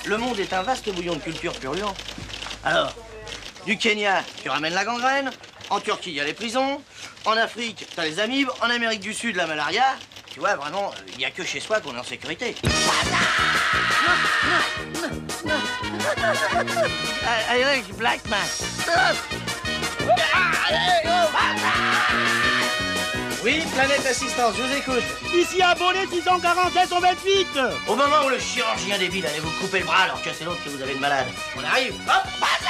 Le monde est un vaste bouillon de culture purulent. Alors, du Kenya, tu ramènes la gangrène. En Turquie, il y a les prisons. En Afrique, t'as les amibes. En Amérique du Sud, la malaria. Tu vois, vraiment, il n'y a que chez soi qu'on est en sécurité. I like black man. Oui, Planète Assistance, je vous écoute. Ici abonné 640 128. Au moment où le chirurgien débile allait vous couper le bras alors que c'est l'autre que vous avez de malade. On arrive, hop,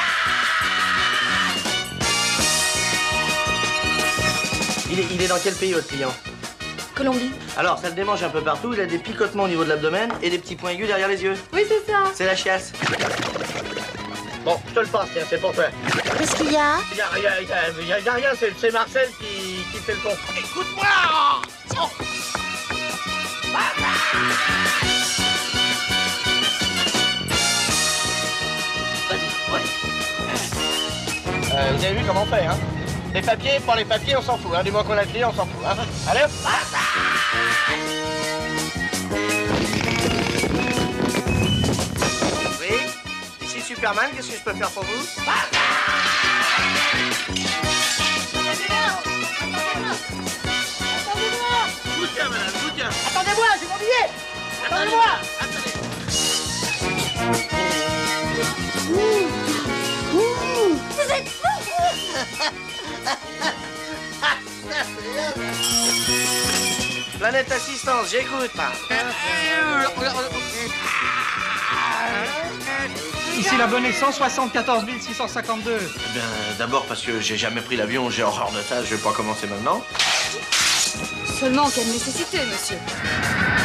il est dans quel pays, votre client? Colombie. Alors, ça le démange un peu partout, il a des picotements au niveau de l'abdomen et des petits points aigus derrière les yeux. Oui, c'est ça. C'est la chiasse. Bon, je te le passe, tiens, c'est pour toi. Qu'est-ce qu'il y a? Il y a rien, c'est Marcel qui fait le con. Écoute-moi! Oh. Vas-y, ouais. Vous avez vu comment on fait, hein? Les papiers, pour les papiers, on s'en fout, hein. Du moment qu'on a le client, on s'en fout, hein. Allez, hop! Oui? Ici Superman, qu'est-ce que je peux faire pour vous? Je vous tiens, madame, je vous tiens. Attendez-moi, j'ai mon billet. Attendez-moi. Attendez. Vous êtes fou. Planète Assistance, j'écoute. Ici l'abonné 174 652. Eh bien, d'abord parce que j'ai jamais pris l'avion, j'ai horreur de ça, je vais pas commencer maintenant. Seulement en cas de nécessité, monsieur.